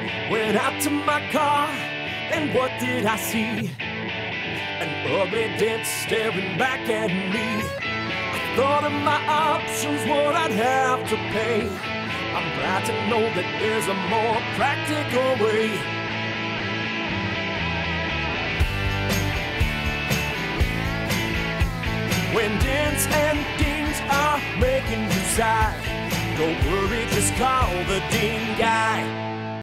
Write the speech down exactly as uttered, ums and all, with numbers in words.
Went out to my car, and what did I see? An ugly dent staring back at me. I thought of my options, what I'd have to pay. I'm glad to know that there's a more practical way. When dents and dings are making you sigh, don't worry, just call the ding guy.